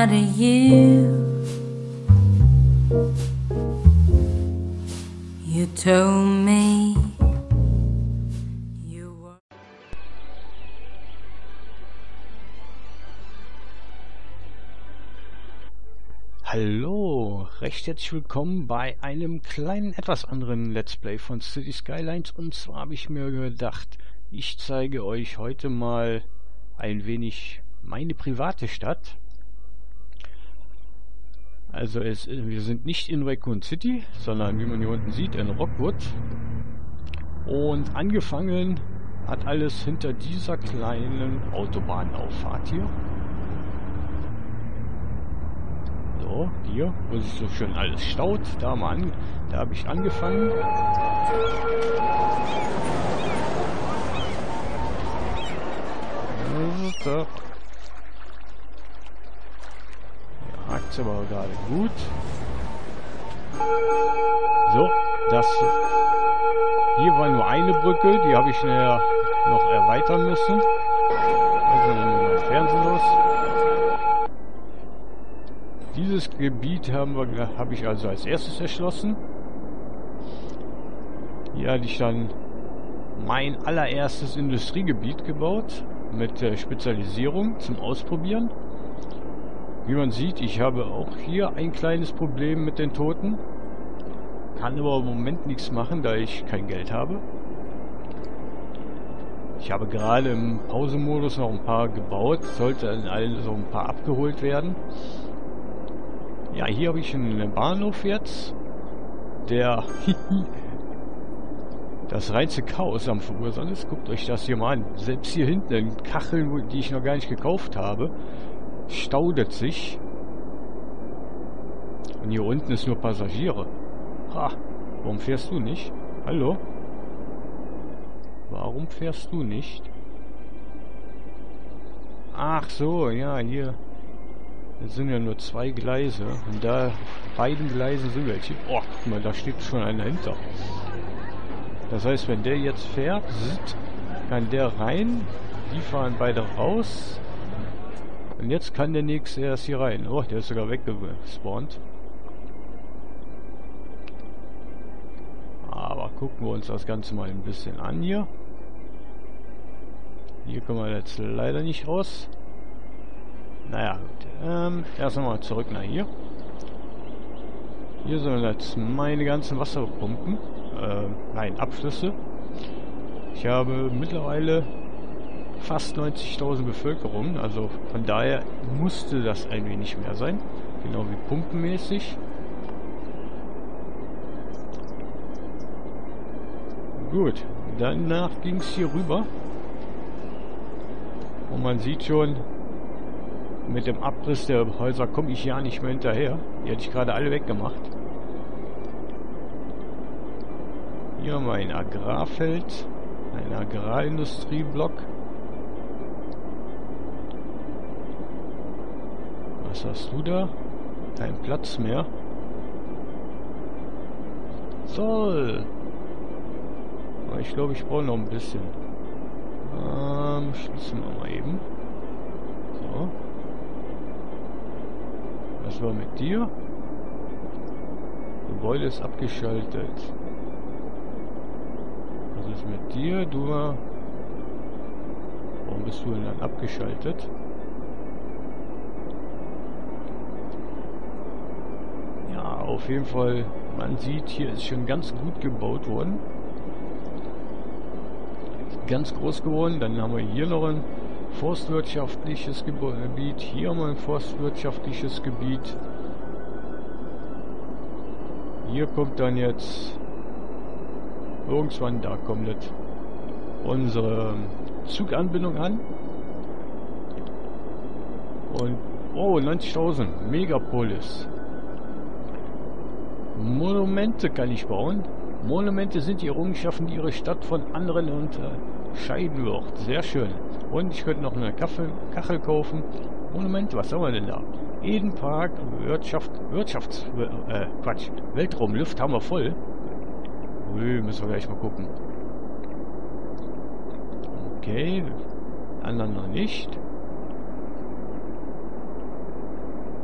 out of you. You told me you were. Hallo, recht herzlich willkommen bei einem kleinen, etwas anderen Let's Play von Cities Skylines. Und zwar habe ich mir gedacht, ich zeige euch heute mal ein wenig meine private Stadt. Also wir sind nicht in Raccoon City, sondern wie man hier unten sieht, in Rockwood. Und angefangen hat alles hinter dieser kleinen Autobahnauffahrt hier. So, hier, wo sich so schön alles staut. Da habe ich angefangen. Da. Ja, hackt's aber gerade gut. So, hier war nur eine Brücke, die habe ich nachher noch erweitern müssen. Also mein Fernsehen los. Dieses Gebiet habe ich also als erstes erschlossen. Hier hatte ich dann mein allererstes Industriegebiet gebaut mit Spezialisierung zum Ausprobieren. Wie man sieht, ich habe auch hier ein kleines Problem mit den Toten. Kann aber im Moment nichts machen, da ich kein Geld habe. Ich habe gerade im Pausemodus noch ein paar gebaut, sollte dann alle so ein paar abgeholt werden. Ja, hier habe ich einen Bahnhof jetzt, der das reinste Chaos am Verursachen ist. Guckt euch das hier mal an. Selbst hier hinten in Kacheln, die ich noch gar nicht gekauft habe, staudet sich. Und hier unten ist nur Passagiere. Ha, warum fährst du nicht? Hallo? Warum fährst du nicht? Ach so, ja, hier. Es sind ja nur zwei Gleise. Und da auf beiden Gleisen sind welche. Oh, guck mal, da steht schon einer hinter. Das heißt, wenn der jetzt fährt, kann der rein. Die fahren beide raus. Und jetzt kann der nächste erst hier rein. Oh, der ist sogar weggespawnt. Aber gucken wir uns das Ganze mal ein bisschen an hier. Hier kommen wir jetzt leider nicht raus. Naja, gut. Erst einmal zurück nach hier. Hier sind jetzt meine ganzen Wasserpumpen. Nein, Abflüsse. Ich habe mittlerweile fast 90.000 Bevölkerung. Also von daher musste das ein wenig mehr sein. Genau wie pumpenmäßig. Gut, danach ging es hier rüber. Und man sieht schon, mit dem Abriss der Häuser komme ich ja nicht mehr hinterher. Die hätte ich gerade alle weggemacht. Hier haben wir ein Agrarfeld, ein Agrarindustrieblock. Was hast du da? Kein Platz mehr. Toll! Aber ich glaube, ich brauche noch ein bisschen. Schließen wir mal eben. So. Was war mit dir? Gebäude ist abgeschaltet. Was ist mit dir? Warum bist du denn dann abgeschaltet? Ja, auf jeden Fall, man sieht, hier ist schon ganz gut gebaut worden. Ganz groß geworden. Dann haben wir hier noch ein forstwirtschaftliches Gebiet. Hier haben wir ein forstwirtschaftliches Gebiet. Hier kommt dann jetzt irgendwann, da kommt jetzt unsere Zuganbindung an. Und, oh, 90.000. Megapolis. Monumente kann ich bauen. Monumente sind die Errungenschaften, die ihre Stadt von anderen unterscheiden wird. Sehr schön. Und ich könnte noch eine Kachel kaufen. Monumente, was haben wir denn da? Edenpark, Weltraumluft haben wir voll. Ui, müssen wir gleich mal gucken. Okay, anderen noch nicht.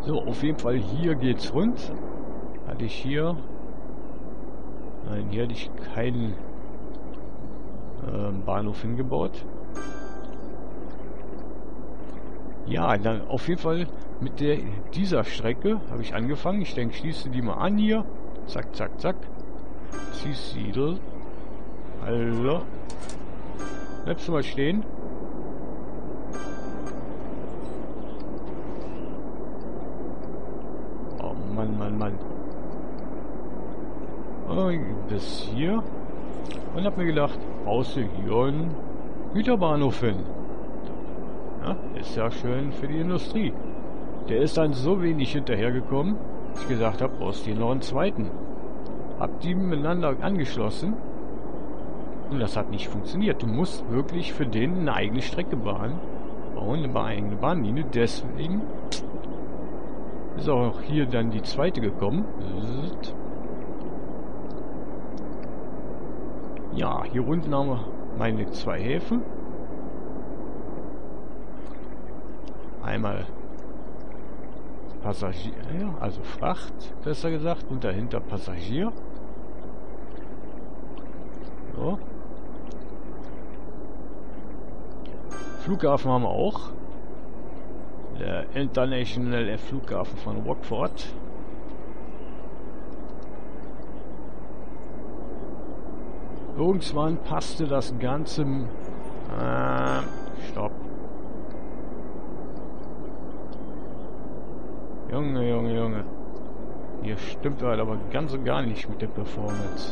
So, auf jeden Fall hier geht's rund. Hatte ich hier... Nein, hier hatte ich keinen Bahnhof hingebaut. Ja, dann auf jeden Fall mit dieser Strecke habe ich angefangen. Ich denke, schließe die mal an hier. Zack, zack, zack. Siedel. Also. Bleibst du mal stehen. Oh Mann, Mann, Mann. Bis hier. Und hab mir gedacht, baust du hier einen Güterbahnhof hin. Ja, ist ja schön für die Industrie. Der ist dann so wenig hinterhergekommen, dass ich gesagt habe, brauchst du hier noch einen zweiten. Hab die miteinander angeschlossen. Und das hat nicht funktioniert. Du musst wirklich für den eine eigene Strecke bauen, eine eigene Bahnlinie. Deswegen ist auch hier dann die zweite gekommen. Ja, hier unten haben wir meine zwei Häfen. Einmal Passagier, also Fracht, besser gesagt, und dahinter Passagier. So. Flughafen haben wir auch. Der International Flughafen von Rockford. Irgendwann passte das Ganze... Stopp. Junge, Junge, Junge. Hier stimmt halt aber ganz und gar nicht mit der Performance.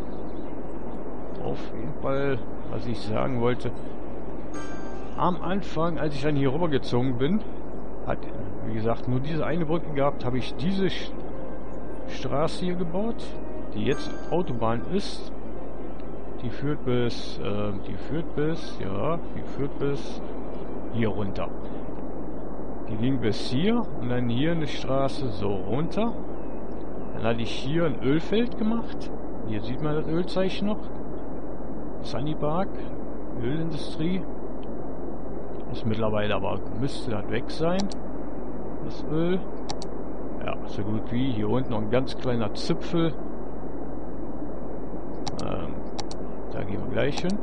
Auf jeden Fall, was ich sagen wollte. Am Anfang, als ich dann hier rübergezogen bin, hat, wie gesagt, nur diese eine Brücke gehabt, habe ich diese Straße hier gebaut, die jetzt Autobahn ist. Die führt bis hier runter. Die ging bis hier und dann hier eine Straße so runter. Dann hatte ich hier ein Ölfeld gemacht. Hier sieht man das Ölzeichen noch. Sunny Park, Ölindustrie. Ist mittlerweile aber, müsste das weg sein. Das Öl. Ja, so gut wie. Hier unten noch ein ganz kleiner Zipfel. Da gehen wir gleich hin.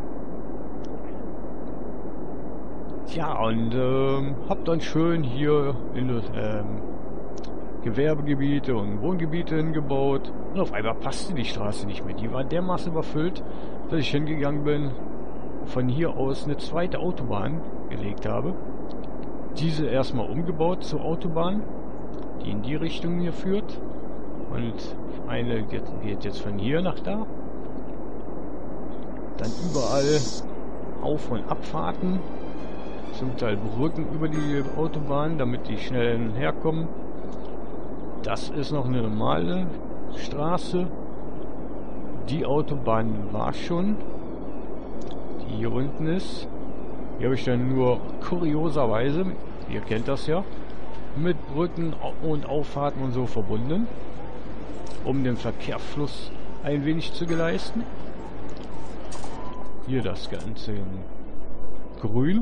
Ja, und hab dann schön hier in Gewerbegebiete und Wohngebiete hingebaut. Und auf einmal passte die Straße nicht mehr. Die war dermaßen überfüllt, dass ich hingegangen bin, von hier aus eine zweite Autobahn gelegt habe. Diese erstmal umgebaut zur Autobahn, die in die Richtung hier führt. Und eine geht jetzt von hier nach da. Dann überall Auf- und Abfahrten. Zum Teil Brücken über die Autobahn, damit die schnell herkommen. Das ist noch eine normale Straße. Die Autobahn war schon, die hier unten ist. Die habe ich dann nur kurioserweise, ihr kennt das ja, mit Brücken und Auffahrten und so verbunden, um den Verkehrsfluss ein wenig zu gewährleisten. Hier das Ganze in grün.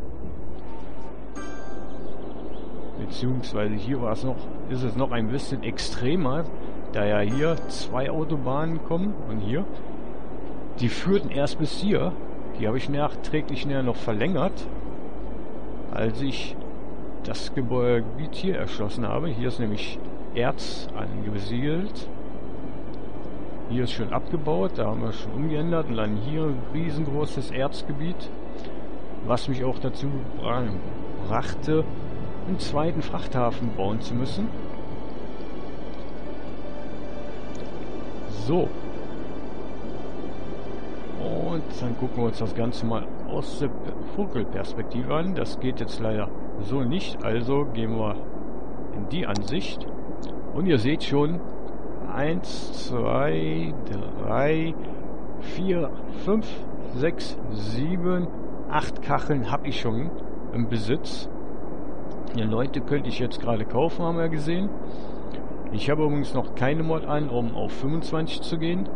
Beziehungsweise hier war es noch, ist es noch ein bisschen extremer, da ja hier zwei Autobahnen kommen und hier. Die führten erst bis hier. Die habe ich nachträglich noch verlängert, als ich das Gebiet hier erschlossen habe. Hier ist nämlich Erz angesiedelt. Hier ist schon abgebaut, da haben wir schon umgeändert. Und dann hier ein riesengroßes Erzgebiet, was mich auch dazu brachte, einen zweiten Frachthafen bauen zu müssen. So. Und dann gucken wir uns das Ganze mal aus der Vogelperspektive an. Das geht jetzt leider so nicht, also gehen wir in die Ansicht. Und ihr seht schon, 1, 2, 3, 4, 5, 6, 7, 8 Kacheln habe ich schon im Besitz. Die Leute könnte ich jetzt gerade kaufen, haben wir gesehen. Ich habe übrigens noch keine Mod an, um auf 25 zu gehen.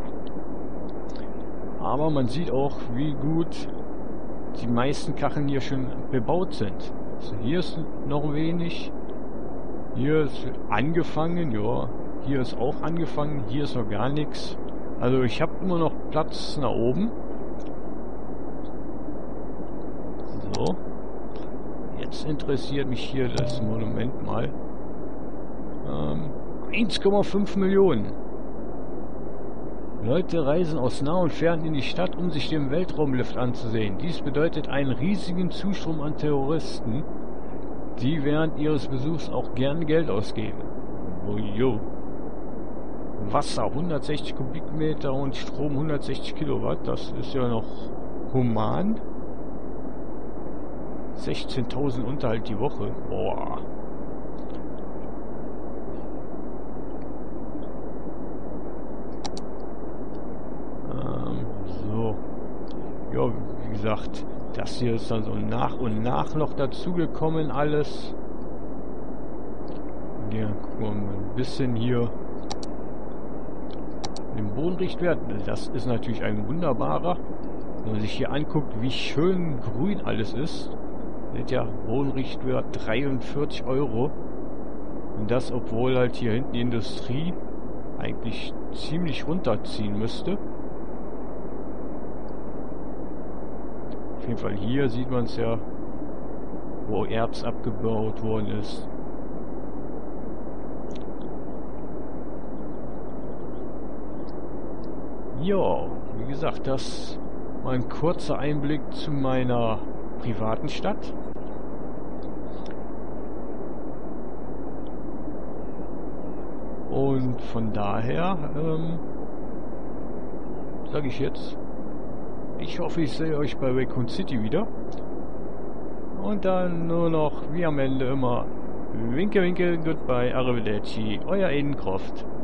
Aber man sieht auch, wie gut die meisten Kacheln hier schon bebaut sind. Also hier ist noch wenig. Hier ist angefangen, ja. Hier ist auch angefangen, hier ist noch gar nichts. Also ich habe immer noch Platz nach oben. So. Jetzt interessiert mich hier das Monument mal. 1,5 Millionen. Leute reisen aus nah und fern in die Stadt, um sich den Weltraumlift anzusehen. Dies bedeutet einen riesigen Zustrom an Terroristen, die während ihres Besuchs auch gern Geld ausgeben. Oh jo. Wasser 160 Kubikmeter und Strom 160 Kilowatt. Das ist ja noch human. 16.000 Unterhalt die Woche. Boah. So. Ja, wie gesagt, das hier ist dann so nach und nach noch dazugekommen alles. Ja, gucken wir mal ein bisschen hier. Den Bodenrichtwert, das ist natürlich ein wunderbarer. Wenn man sich hier anguckt, wie schön grün alles ist. Seht ja, Bodenrichtwert 43 €. Und das, obwohl halt hier hinten die Industrie eigentlich ziemlich runterziehen müsste. Auf jeden Fall hier sieht man es ja, wo Erz abgebaut worden ist. Ja, wie gesagt, das mal ein kurzer Einblick zu meiner privaten Stadt. Und von daher sage ich jetzt, ich hoffe, ich sehe euch bei Raccoon City wieder. Und dann nur noch, wie am Ende immer, winke, winke, goodbye, arrivederci, euer Edencroft.